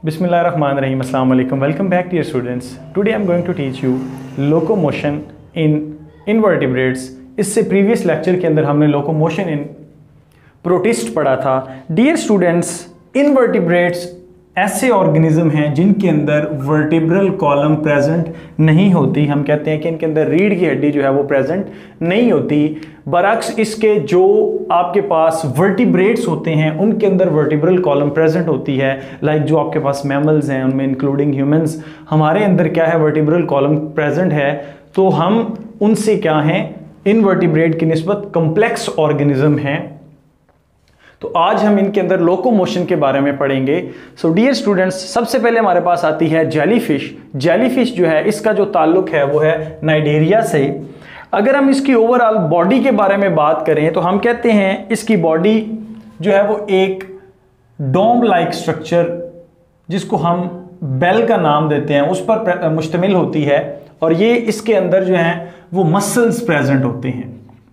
Bismillahirrahmanirrahim. Assalamu alaikum. Welcome back dear students. Today I am going to teach you locomotion in invertebrates. इससे previous lecture के अंदर हमने locomotion in protist पढ़ा था. Dear students, invertebrates ऐसे organism हैं जिनके अंदर वर्टिब्रल कॉलम प्रेजेंट नहीं होती. हम कहते हैं कि इनके अंदर रीढ़ की हड्डी जो है वो प्रेजेंट नहीं होती. बरअक्स इसके जो आपके पास वर्टिब्रेट्स होते हैं उनके अंदर वर्टिब्रल कॉलम प्रेजेंट होती है. लाइक जो आपके पास मैमल्स हैं उनमें इंक्लूडिंग ह्यूमंस, हमारे अंदर क्या है, वर्टिब्रल कॉलम प्रेजेंट है. तो हम उनसे क्या हैं, इनवर्टिब्रेट की निस्बत कॉम्प्लेक्स ऑर्गेनिज्म हैं. तो आज हम इनके अंदर लोकोमोशन के बारे में पढ़ेंगे. सो डियर स्टूडेंट्स, सबसे पहले हमारे पास आती है जेलीफिश. जेलीफिश जो है इसका जो ताल्लुक है वो है नाइजीरिया से. अगर हम इसकी ओवरऑल बॉडी के बारे में बात करें तो हम कहते हैं इसकी बॉडी जो है वो एक डोम लाइक स्ट्रक्चर, जिसको हम बेल का नाम देते हैं, उस पर मुश्तमिल होती है. और ये इसके अंदर जो है वो मसल्स प्रेजेंट होते हैं.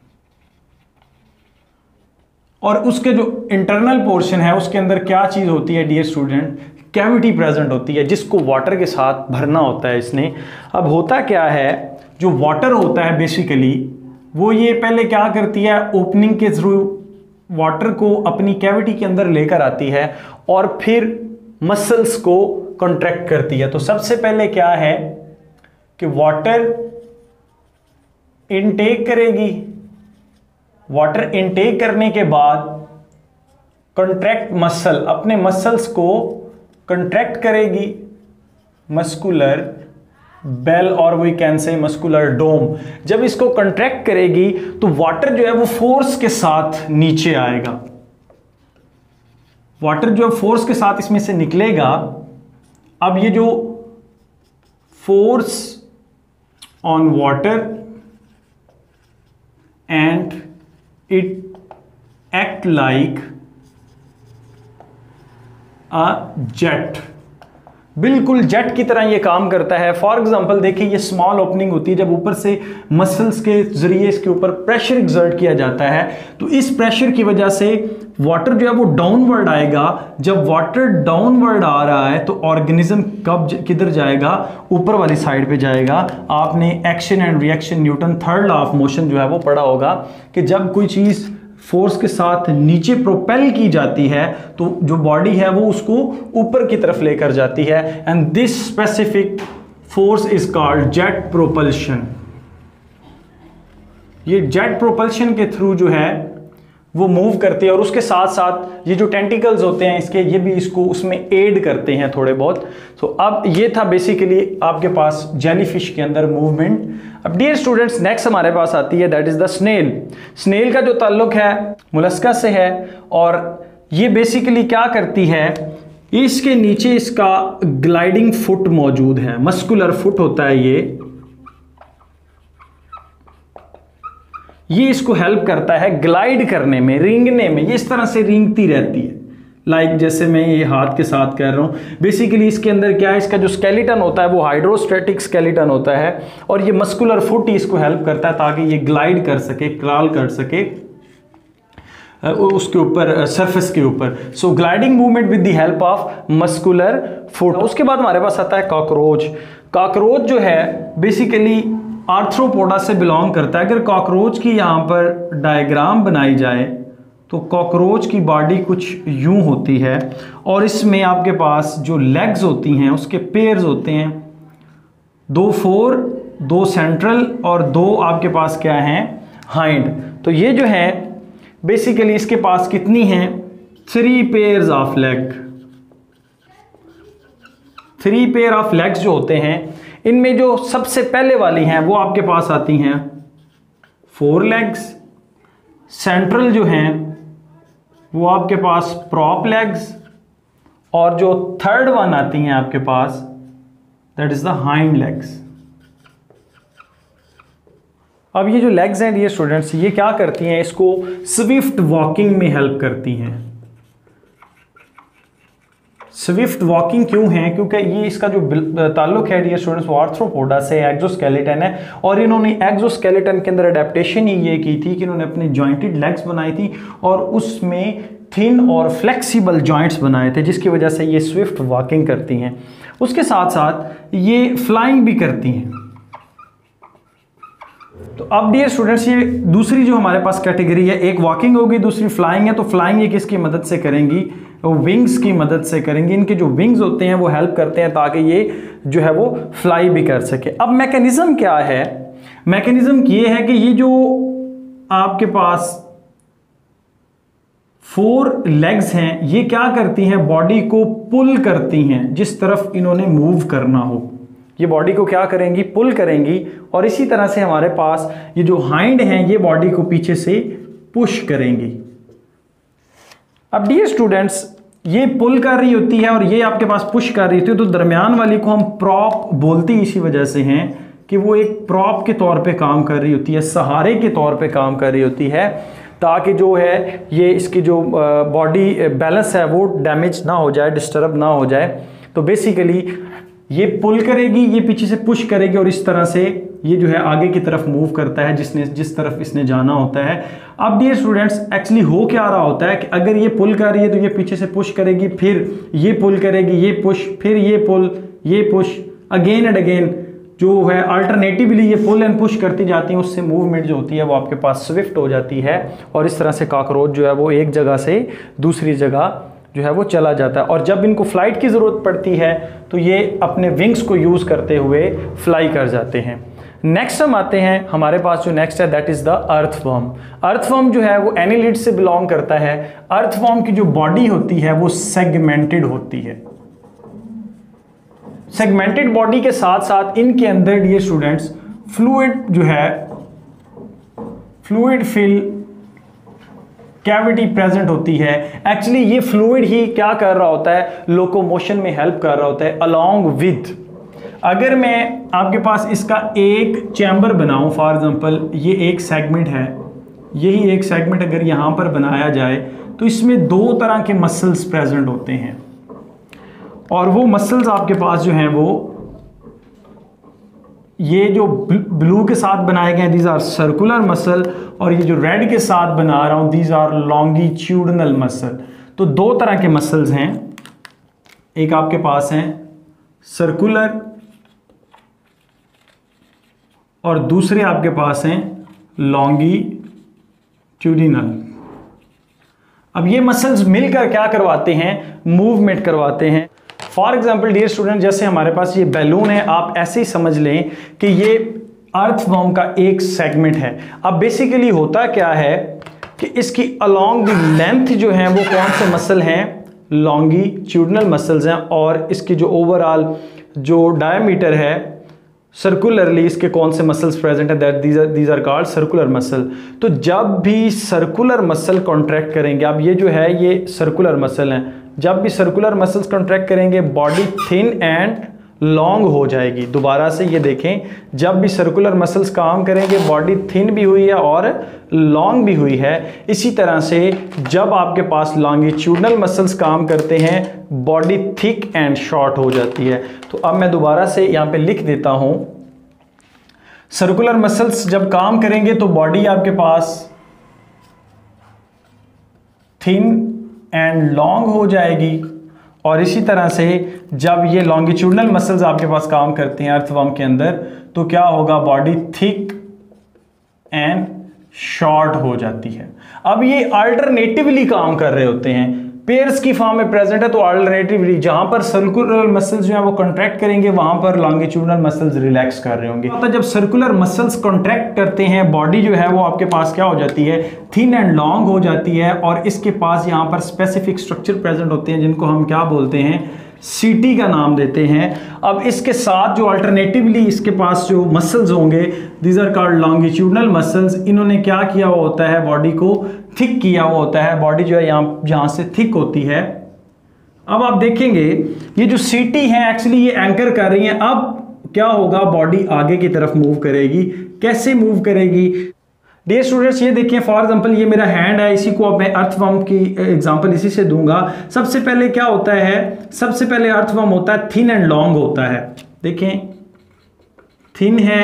और उसके जो इंटरनल पोर्शन है उसके अंदर क्या चीज होती है डियर स्टूडेंट, कैविटी प्रेजेंट होती है जिसको वाटर के साथ भरना होता है इसने. अब होता क्या है, जो वाटर होता है बेसिकली वो ये पहले क्या करती है, ओपनिंग के थ्रू वाटर को अपनी कैविटी के अंदर लेकर आती है और फिर मसल्स को कॉन्ट्रैक्ट करती है. तो सबसे पहले क्या है कि वाटर इनटेक करेगी. वाटर इनटेक करने के बाद कॉन्ट्रैक्ट मसल, अपने मसल्स को कॉन्ट्रैक्ट करेगी, मस्कुलर बेल और we can say muscular dome. जब इसको कॉन्ट्रैक्ट करेगी तो वाटर जो है वो फोर्स के साथ नीचे आएगा. वाटर जो फोर्स के साथ इसमें से निकलेगा. अब ये जो force on water and it act like a jet, बिल्कुल जेट की तरह ये काम करता है. फॉर एग्जांपल देखिए, ये स्मॉल ओपनिंग होती है. जब ऊपर से मसल्स के जरिए इसके ऊपर प्रेशर एक्सर्ट किया जाता है तो इस प्रेशर की वजह से वाटर जो है वो डाउनवर्ड आएगा. जब वाटर डाउनवर्ड आ रहा है तो ऑर्गेनिज्म कब किधर जाएगा, ऊपर वाली साइड पे जाएगा. आपने action and reaction, Newton third law of motion जो है वो पढ़ा होगा कि जब कोई चीज फोर्स के साथ नीचे प्रोपेल की जाती है तो जो बॉडी है वो उसको ऊपर की तरफ लेकर जाती है. And this specific force is called jet propulsion. ये जेट प्रोपल्शन के थ्रू जो है वो मूव करती है और उसके साथ साथ ये जो टेंटिकल्स होते हैं इसके, ये भी इसको उसमें एड करते हैं थोड़े बहुत. तो अब ये था बेसिकली आपके पास जेलीफिश के अंदर मूवमेंट. अब डियर स्टूडेंट्स, नेक्स्ट हमारे पास आती है that is the snail. Snail का जो ताल्लुक है मोलस्का से है और ये बेसिकली क्या करती है, इसके नीचे इसका ग्लाइडिंग फुट मौजूद है, मस्कुलर फुट होता है ये इसको हेल्प करता है ग्लाइड करने में, रेंगने में. ये इस तरह से रेंगती रहती है. लाइक जैसे मैं ये हाथ के साथ कर रहा हूँ. बेसिकली इसके अंदर क्या है, इसका जो स्केलेटन होता है वो हाइड्रोस्टैटिक स्केलेटन होता है और ये मस्कुलर फुट ही इसको हेल्प करता है ताकि ये ग्लाइड कर सके, क्रॉल कर सके उसके ऊपर, सरफेस के ऊपर. So gliding movement with the help of muscular foot. उसके बाद हमारे पास आता है कॉकरोच. कॉकरोच जो है बेसिकली आर्थ्रोपोडा से बिलोंग करता है. अगर कॉकरोच की यहाँ पर डायग्राम बनाई जाए तो कॉकरोच की बॉडी कुछ यूं होती है और इसमें आपके पास जो लेग्स होती हैं उसके पेयर्स होते हैं, 2 फोर, 2 सेंट्रल और 2 आपके पास क्या हैं, हाइंड. तो ये जो है बेसिकली इसके पास कितनी हैं, 3 pairs of leg. 3 pair of legs जो होते हैं इनमें जो सबसे पहले वाली हैं वो आपके पास आती हैं 4 लेग्स. सेंट्रल जो हैं वो आपके पास प्रॉप लेग्स और जो थर्ड वन आती हैं आपके पास that is the hind legs. अब ये जो लेग्स हैं डियर स्टूडेंट्स, ये क्या करती हैं, इसको स्विफ्ट वॉकिंग में हेल्प करती हैं. स्विफ्ट वॉकिंग क्यों है? क्योंकि ये इसका जो ताल्लुक है डियर स्टूडेंट्स वो आर्थ्रोपोडा से, एक्सोस्केलेटन है, और इन्होंने एक्सोस्केलेटन के अंदर अडेप्टेशन ही ये की थी कि इन्होंने अपने जॉइंटेड लेग्स बनाई थी और उसमें थिन और फ्लेक्सिबल जॉइंट्स बनाए थे, जिसकी वजह से ये स्विफ्ट वॉकिंग करती हैं। उसके साथ साथ ये फ्लाइंग भी करती हैं। तो अब डियर स्टूडेंट्स ये दूसरी जो हमारे पास कैटेगरी है, एक वॉकिंग होगी, दूसरी फ्लाइंग है। तो फ्लाइंग ये किसकी मदद से करेंगी? विंग्स की मदद से करेंगी। इनके जो विंग्स होते हैं वो हेल्प करते हैं ताकि ये जो है वो फ्लाई भी कर सके। अब मैकेनिज्म क्या है? मैकेनिज्म ये है कि ये जो आपके पास 4 लेग्स हैं ये क्या करती हैं? बॉडी को पुल करती हैं जिस तरफ इन्होंने मूव करना हो। ये बॉडी को क्या करेंगी? पुल करेंगी। और इसी तरह से हमारे पास ये जो हाइंड हैं ये बॉडी को पीछे से पुश करेंगी। अब डियर स्टूडेंट्स ये पुल कर रही होती है और ये आपके पास पुश कर रही होती है, तो दरमियान वाली को हम प्रॉप बोलते ही इसी वजह से हैं कि वो एक प्रॉप के तौर पे काम कर रही होती है, सहारे के तौर पे काम कर रही होती है, ताकि जो है ये इसकी जो बॉडी बैलेंस है वो डैमेज ना हो जाए, डिस्टर्ब ना हो जाए। तो बेसिकली ये पुल करेगी, ये पीछे से पुश करेगी और इस तरह से ये जो है आगे की तरफ मूव करता है जिस तरफ इसने जाना होता है। अब डियर स्टूडेंट्स एक्चुअली हो क्या रहा होता है कि अगर ये पुल कर रही है तो ये पीछे से पुश करेगी, फिर ये पुल करेगी, ये पुश, फिर ये पुल, ये पुश, अगेन एंड अगेन जो है अल्टरनेटिवली ये पुल एंड पुश करती जाती हैं। उससे मूवमेंट जो होती है वो आपके पास स्विफ्ट हो जाती है और इस तरह से कॉकरोच जो है वो एक जगह से दूसरी जगह जो है वो चला जाता है। और जब इनको फ्लाइट की ज़रूरत पड़ती है तो ये अपने विंग्स को यूज़ करते हुए फ्लाई कर जाते हैं। नेक्स्ट हम आते हैं, हमारे पास जो नेक्स्ट है that is the earthworm. Earthworm जो है वो एनिलिड से बिलोंग करता है। अर्थवर्म की जो बॉडी होती है वो सेगमेंटेड होती है। सेगमेंटेड बॉडी के साथ साथ इनके अंदर डियर स्टूडेंट्स फ्लूइड जो है, फ्लूइड फिल कैविटी प्रेजेंट होती है। एक्चुअली ये फ्लूइड ही क्या कर रहा होता है? लोकोमोशन में हेल्प कर रहा होता है अलोंग विद। अगर मैं आपके पास इसका एक चैम्बर बनाऊं, फॉर एग्जांपल ये एक सेगमेंट है, यही एक सेगमेंट अगर यहां पर बनाया जाए तो इसमें 2 तरह के मसल्स प्रेजेंट होते हैं और वो मसल्स आपके पास जो हैं वो ये जो ब्लू के साथ बनाए गए हैं दीज आर सर्कुलर मसल, और ये जो रेड के साथ बना रहा हूं दीज आर लॉन्गिट्यूडनल मसल। तो 2 तरह के मसल्स हैं, एक आपके पास हैं सर्कुलर और दूसरे आपके पास हैं लॉन्गिट्यूडिनल। अब ये मसल्स मिलकर क्या करवाते हैं? मूवमेंट करवाते हैं। फॉर एग्जाम्पल डियर स्टूडेंट जैसे हमारे पास ये बैलून है, आप ऐसे ही समझ लें कि ये अर्थवर्म का एक सेगमेंट है। अब बेसिकली होता क्या है कि इसकी अलोंग द लेंथ जो है वो कौन से मसल हैं? लॉन्गिट्यूडनल मसल्स हैं। और इसकी जो ओवरऑल जो डायमीटर है सर्कुलरली इसके कौन से मसल्स प्रेजेंट है? That these are called circular muscle. तो जब भी सर्कुलर मसल कॉन्ट्रैक्ट करेंगे, अब ये जो है ये सर्कुलर मसल हैं, जब भी सर्कुलर मसल्स कॉन्ट्रैक्ट करेंगे बॉडी थिन एंड लॉन्ग हो जाएगी। दोबारा से ये देखें, जब भी सर्कुलर मसल्स काम करेंगे बॉडी थिन भी हुई है और लॉन्ग भी हुई है। इसी तरह से जब आपके पास लॉन्गिट्यूडनल मसल्स काम करते हैं बॉडी थिक एंड शॉर्ट हो जाती है। तो अब मैं दोबारा से यहाँ पे लिख देता हूँ, सर्कुलर मसल्स जब काम करेंगे तो बॉडी आपके पास थिन एंड लॉन्ग हो जाएगी, और इसी तरह से जब ये लॉन्गिट्यूडनल मसल्स आपके पास काम करते हैं अर्थवर्म के अंदर तो क्या होगा? बॉडी थिक एंड शॉर्ट हो जाती है। अब ये अल्टरनेटिवली काम कर रहे होते हैं, पेयर्स की फॉर्म में प्रेजेंट है, तो अल्टरनेटिवली जहां पर सर्कुलर मसल्स जो है वो कॉन्ट्रैक्ट करेंगे वहां पर लॉन्गिट्यूडनल मसल्स रिलैक्स कर रहे होंगे। तो जब सर्कुलर मसल्स कॉन्ट्रैक्ट करते हैं बॉडी जो है वो आपके पास क्या हो जाती है? थिन एंड लॉन्ग हो जाती है, और इसके पास यहाँ पर स्पेसिफिक स्ट्रक्चर प्रेजेंट होते हैं जिनको हम क्या बोलते हैं? सीटी का नाम देते हैं। अब इसके साथ जो अल्टरनेटिवली इसके पास जो मसल्स होंगे these are called longitudinal muscles. इन्होंने क्या किया हुआ होता है? बॉडी को थिक किया हुआ होता है। बॉडी जो है यहाँ जहाँ से थिक होती है। अब आप देखेंगे ये जो सीटी है एक्चुअली ये एंकर कर रही है। अब क्या होगा? बॉडी आगे की तरफ मूव करेगी। कैसे मूव करेगी? डियर स्टूडेंट्स ये देखिए फॉर एग्जांपल ये मेरा हैंड है, इसी को अब मैं अर्थवर्म की एग्जांपल इसी से दूंगा। सबसे पहले क्या होता है, सबसे पहले अर्थवर्म होता है थिन एंड लॉन्ग होता है। देखें थिन है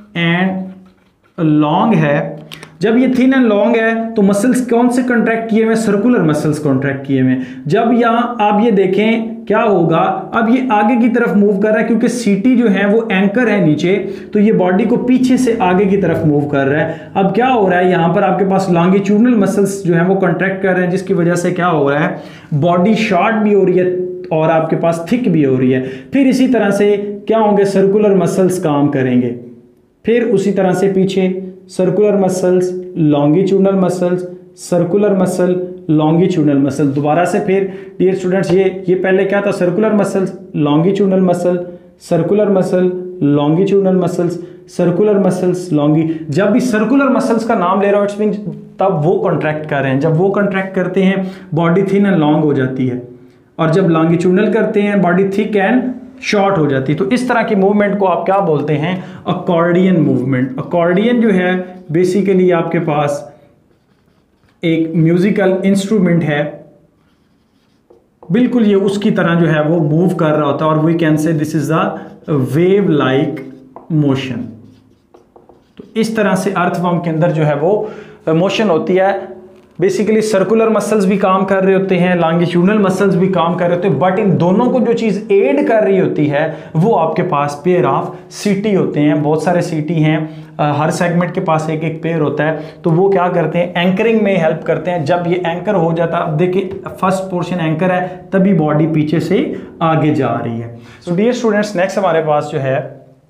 एंड लॉन्ग है। जब ये थिन एंड लॉन्ग है तो मसल्स कौन से कॉन्ट्रैक्ट किए हुए, सर्कुलर मसल्स कॉन्ट्रैक्ट किए हुए। जब यहाँ आप ये देखें क्या होगा, अब ये आगे की तरफ मूव कर रहा है क्योंकि सीटी जो है वो एंकर है नीचे, तो ये बॉडी को पीछे से आगे की तरफ मूव कर रहा है। अब क्या हो रहा है, यहाँ पर आपके पास लॉन्गिट्यूडनल मसल्स जो है वो कॉन्ट्रैक्ट कर रहे हैं, जिसकी वजह से क्या हो रहा है, बॉडी शॉर्ट भी हो रही है और आपके पास थिक भी हो रही है। फिर इसी तरह से क्या होंगे, सर्कुलर मसल्स काम करेंगे। फिर उसी तरह से पीछे circular muscles, longitudinal muscles, circular muscle, longitudinal muscle. दोबारा से फिर डियर स्टूडेंट्स ये पहले क्या था, circular muscles, longitudinal muscle, circular muscle, longitudinal muscles, circular muscles, जब भी सर्कुलर मसल्स का नाम ले रहा हूं इट्स मीन तब वो कॉन्ट्रैक्ट कर रहे हैं। जब वो कॉन्ट्रैक्ट करते हैं बॉडी थिन एंड लॉन्ग हो जाती है, और जब लॉन्गिट्यूडनल करते हैं बॉडी थिक एंड शॉर्ट हो जाती है। तो इस तरह की मूवमेंट को आप क्या बोलते हैं, अकॉर्डियन मूवमेंट। अकॉर्डियन जो है बेसिकली आपके पास एक म्यूजिकल इंस्ट्रूमेंट है, बिल्कुल ये उसकी तरह जो है वो मूव कर रहा होता है, और we can say this is the wave like motion. तो इस तरह से अर्थवर्म के अंदर जो है वो मोशन होती है। बेसिकली सर्कुलर मसल्स भी काम कर रहे होते हैं, लॉन्गिट्यूडनल मसल्स भी काम कर रहे होते हैं, बट इन दोनों को जो चीज़ एड कर रही होती है वो आपके पास पेयर ऑफ सीटी होते हैं। बहुत सारे सीटी हैं, हर सेगमेंट के पास एक एक पेयर होता है। तो वो क्या करते हैं, एंकरिंग में हेल्प करते हैं। जब ये एंकर हो जाता है, अब देखिए फर्स्ट पोर्शन एंकर है, तभी बॉडी पीछे से आगे जा रही है। सो डियर स्टूडेंट्स नेक्स्ट हमारे पास जो है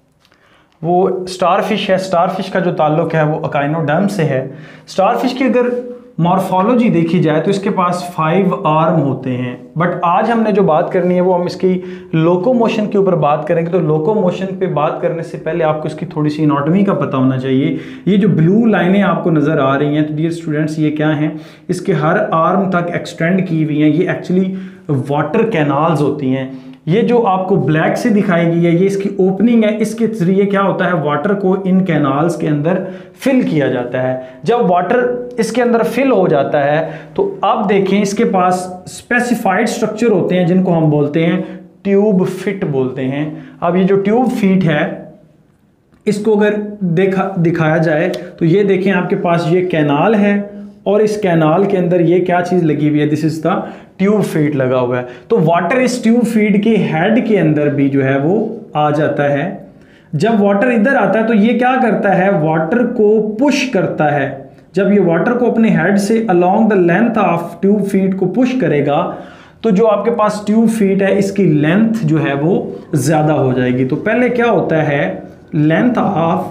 वो स्टारफिश है। स्टारफिश का जो ताल्लुक है वो अकाइनोडर्म से है। स्टारफिश की अगर मॉर्फोलॉजी देखी जाए तो इसके पास 5 आर्म होते हैं, बट आज हमने जो बात करनी है वो हम इसकी लोकोमोशन के ऊपर बात करेंगे। तो लोकोमोशन पे बात करने से पहले आपको इसकी थोड़ी सी एनाटॉमी का पता होना चाहिए। ये जो ब्लू लाइनें आपको नज़र आ रही हैं तो डियर स्टूडेंट्स ये क्या हैं, इसके हर आर्म तक एक्सटेंड की हुई हैं। ये एक्चुअली वाटर कैनाल्स होती हैं। ये जो आपको ब्लैक से दिखाई गई है ये इसकी ओपनिंग है, इसके जरिए क्या होता है, वाटर को इन कैनाल्स के अंदर फिल किया जाता है। जब वाटर इसके अंदर फिल हो जाता है तो अब देखें इसके पास स्पेसिफाइड स्ट्रक्चर होते हैं जिनको हम बोलते हैं ट्यूब फिट बोलते हैं। अब ये जो ट्यूब फीट है इसको अगर दिखाया जाए तो ये देखें आपके पास ये कैनाल है और इस कैनाल के अंदर ये क्या चीज़ लगी हुई है, this is the tube feet लगा हुआ है। तो वाटर इस ट्यूब फीड के हेड के अंदर भी जो है वो आ जाता है। जब वाटर इधर आता है तो ये क्या करता है, वाटर को पुश करता है। जब ये वाटर को अपने हेड से along the length of tube feet को पुश करेगा तो जो आपके पास ट्यूब फीड है इसकी लेंथ जो है वो ज़्यादा हो जाएगी। तो पहले क्या होता है, length of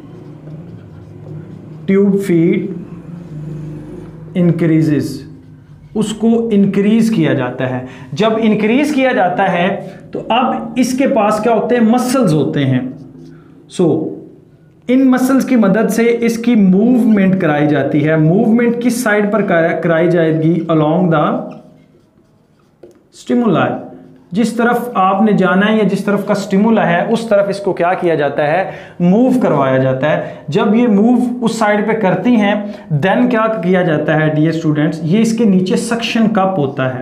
tube feet increases, उसको इंक्रीज किया जाता है। जब इंक्रीज किया जाता है तो अब इसके पास क्या होते हैं, मसल्स होते हैं। सो इन मसल्स की मदद से इसकी मूवमेंट कराई जाती है। मूवमेंट किस साइड पर कराई जाएगी, अलोंग द स्टिमुलाई। जिस तरफ आपने जाना है या जिस तरफ का स्टिमुला है उस तरफ इसको क्या किया जाता है, मूव करवाया जाता है। जब ये मूव उस साइड पे करती हैं देन क्या किया जाता है डियर स्टूडेंट्स, ये इसके नीचे सक्शन कप होता है।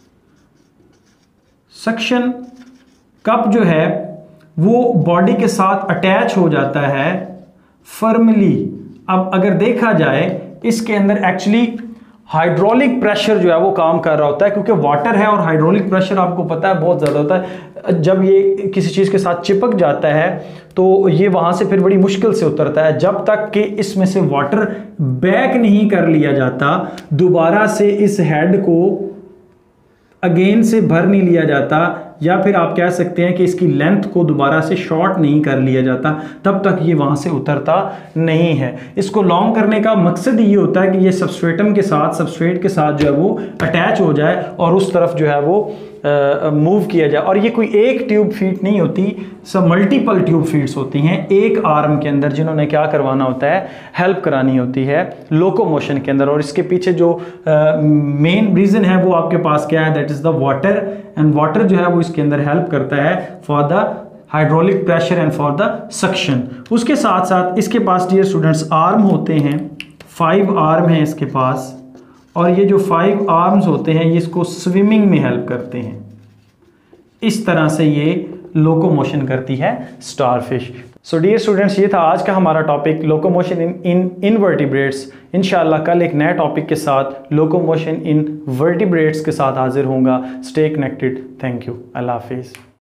सक्शन कप जो है वो बॉडी के साथ अटैच हो जाता है फर्मली। अब अगर देखा जाए इसके अंदर एक्चुअली हाइड्रोलिक प्रेशर जो है वो काम कर रहा होता है, क्योंकि वाटर है और हाइड्रोलिक प्रेशर आपको पता है बहुत ज़्यादा होता है। जब ये किसी चीज़ के साथ चिपक जाता है तो ये वहाँ से फिर बड़ी मुश्किल से उतरता है। जब तक कि इसमें से वाटर बैक नहीं कर लिया जाता, दोबारा से इस हेड को अगेन से भर नहीं लिया जाता, या फिर आप कह सकते हैं कि इसकी लेंथ को दोबारा से शॉर्ट नहीं कर लिया जाता, तब तक ये वहाँ से उतरता नहीं है। इसको लॉन्ग करने का मकसद ये होता है कि ये सबस्ट्रेट के साथ जो है वो अटैच हो जाए और उस तरफ जो है वो मूव किया जाए। और ये कोई एक ट्यूब फीट नहीं होती, सब मल्टीपल ट्यूब फीट्स होती हैं एक आर्म के अंदर, जिन्होंने क्या करवाना होता है, हेल्प करानी होती है लोकोमोशन के अंदर। और इसके पीछे जो मेन रीज़न है वो आपके पास क्या है, that is the water. And water जो है वो इसके अंदर हेल्प करता है for the hydraulic pressure and for the suction. उसके साथ साथ इसके पास डियर स्टूडेंट्स आर्म होते हैं 5 आर्म हैं इसके पास, और ये जो 5 आर्म्स होते हैं ये इसको स्विमिंग में हेल्प करते हैं। इस तरह से ये लोकोमोशन करती है स्टारफिश। सो डियर स्टूडेंट्स, ये था आज का हमारा टॉपिक लोकोमोशन इन इनवर्टिब्रेट्स। इंशाल्लाह कल एक नए टॉपिक के साथ लोकोमोशन इन वर्टिब्रेट्स के साथ हाजिर होऊंगा। Stay connected. Thank you. अल्लाह हाफिज़।